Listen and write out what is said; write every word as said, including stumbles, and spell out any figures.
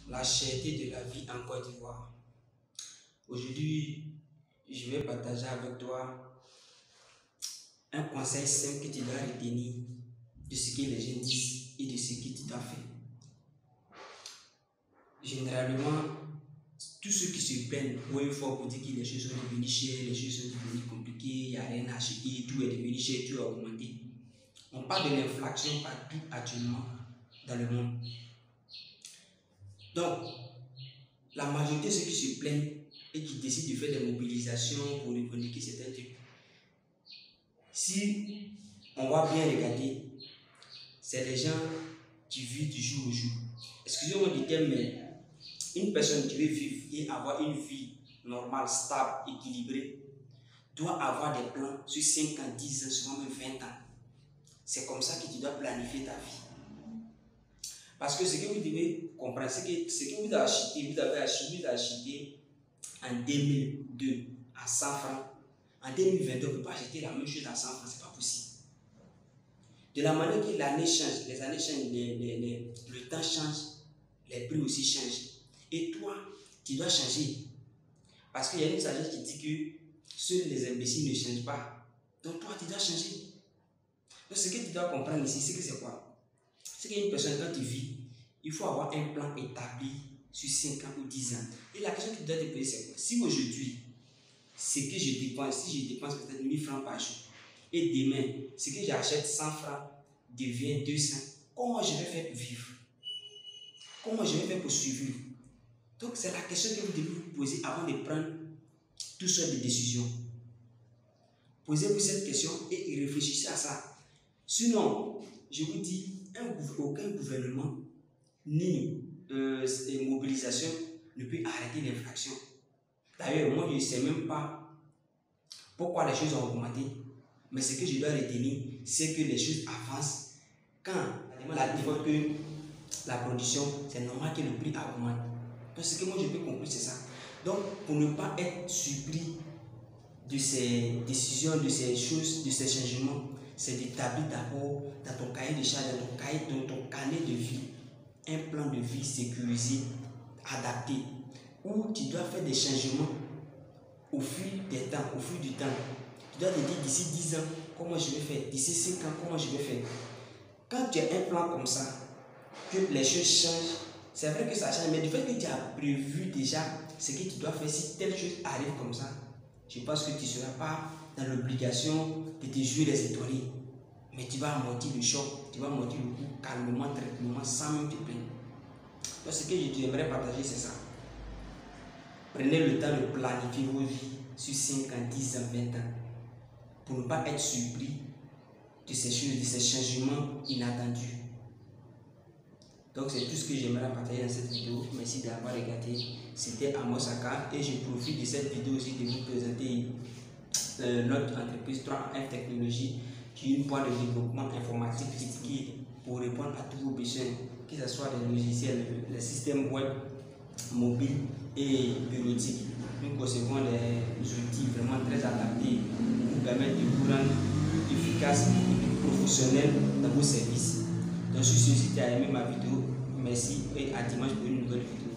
la cherté de la vie en Côte d'Ivoire. Aujourd'hui, je vais partager avec toi un conseil simple que tu dois retenir de ce que les gens disent et de ce que tu dois faire. Généralement, tous ceux qui se plaignent pour une fois pour dire que les choses sont devenues chères, les choses sont devenues compliquées, il n'y a rien à acheter, tout est devenu cher, tout est augmenté. On parle de l'inflation partout actuellement dans le monde. Donc, la majorité de ceux qui se plaignent et qui décident de faire des mobilisations pour revendiquer certains trucs, si on va bien regarder, c'est des gens qui vivent du jour au jour. Excusez-moi du terme, mais une personne qui veut vivre et avoir une vie normale, stable, équilibrée, doit avoir des plans sur cinq ans, dix ans, souvent même vingt ans. C'est comme ça que tu dois planifier ta vie. Parce que ce que vous devez comprendre, c'est que ce que vous avez acheté, vous avez acheté, vous avez acheté en deux mille deux à cent francs. En deux mille vingt-deux, on ne peut pas acheter la même chose à cent francs, ce n'est pas possible. De la manière que l'année change, les années changent, les, les, les, le temps change, les prix aussi changent. Et toi, tu dois changer. Parce qu'il y a une sagesse qui dit que seuls les imbéciles ne changent pas. Donc toi, tu dois changer. Donc ce que tu dois comprendre ici, c'est que c'est quoi? C'est qu'une personne, quand tu vis, il faut avoir un plan établi sur cinq ans ou dix ans. Et la question que tu dois te poser, c'est quoi? Si aujourd'hui, ce que je dépense, si je dépense peut-être mille francs par jour, et demain, ce que j'achète cent francs devient deux cents, comment je vais faire pour vivre? Comment je vais faire pour survivre? Donc c'est la question que vous devez vous poser avant de prendre toutes sortes de décisions. Posez-vous cette question et réfléchissez à ça. Sinon, je vous dis, un, aucun gouvernement ni euh, mobilisation ne peut arrêter l'inflation. D'ailleurs, moi je ne sais même pas pourquoi les choses ont augmenté. Mais ce que je dois retenir, c'est que les choses avancent. Quand la défaut que la production, c'est normal que le prix augmente. Donc ce que moi je peux conclure, c'est ça. Donc pour ne pas être surpris de ces décisions, de ces choses, de ces changements, c'est d'établir d'abord dans ton cahier de charges, dans ton cahier, dans ton carnet de vie, un plan de vie sécurisé, adapté, où tu dois faire des changements au fil des temps, au fil du temps. Tu dois te dire d'ici dix ans, comment je vais faire, d'ici cinq ans, comment je vais faire. Quand tu as un plan comme ça, que les choses changent, c'est vrai que ça change, mais du fait que tu as prévu déjà ce que tu dois faire, si telle chose arrive comme ça, je pense que tu ne seras pas dans l'obligation de te jouer les étoiles. Mais tu vas amortir le choc, tu vas amortir le coup calmement, tranquillement, sans même te plaindre. Donc ce que je t'aimerais partager, c'est ça. Prenez le temps de planifier vos vies sur cinq ans, dix ans, vingt ans, pour ne pas être surpris de ces choses, de ces changements inattendus. Donc c'est tout ce que j'aimerais partager dans cette vidéo. Merci d'avoir regardé. C'était Amos Aka et je profite de cette vidéo aussi de vous présenter euh, notre entreprise trois F Technologies, qui est une boîte de développement informatique critiquée pour répondre à tous vos besoins, que ce soit des logiciels, les systèmes web, mobiles et bureautiques. Nous concevons des outils vraiment très adaptés pour vous permettre de vous rendre plus efficace et plus professionnel dans vos services. Donc, sur ce, si tu as aimé ma vidéo, merci et à dimanche pour une nouvelle vidéo.